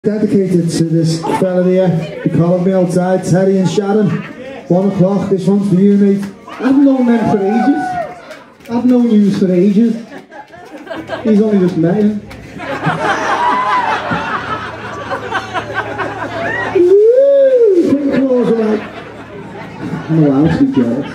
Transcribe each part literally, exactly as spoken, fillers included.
Dedicated to this fella here, they calling me outside, Terry and Sharon. One o'clock, this one's for you, mate. I've known them for ages. I've known you for ages. He's only just met him. Woo! Quick claws are like, I'm allowed to be jealous.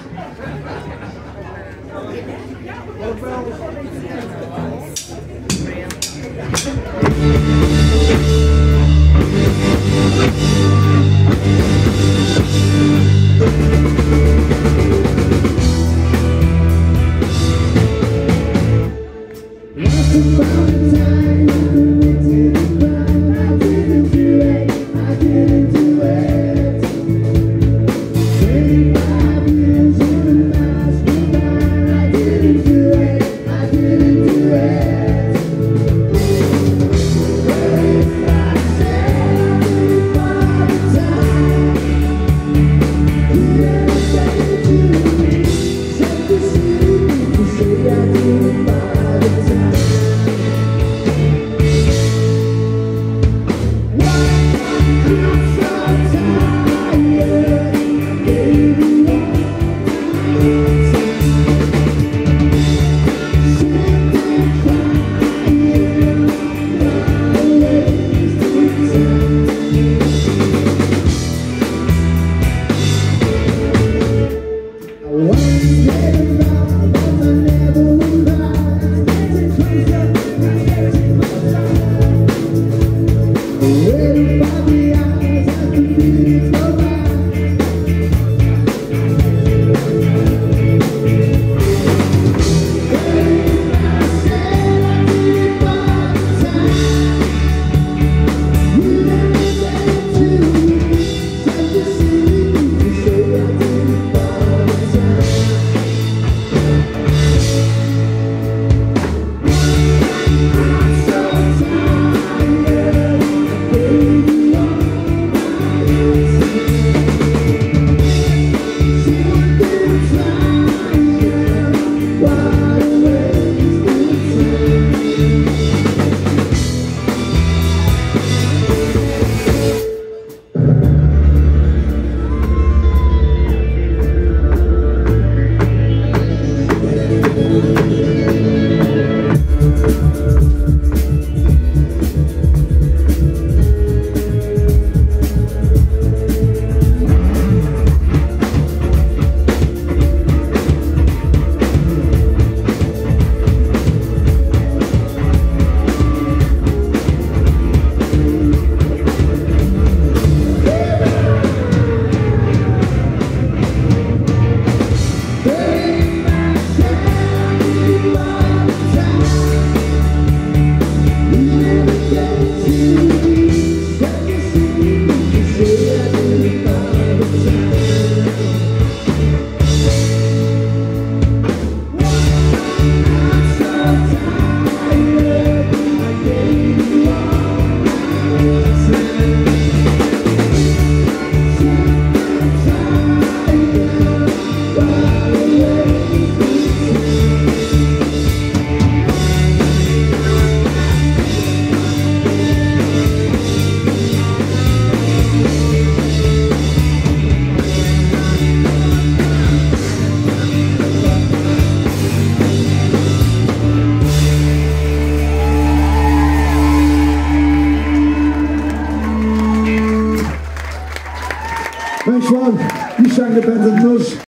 Nice one. You sang the better than us.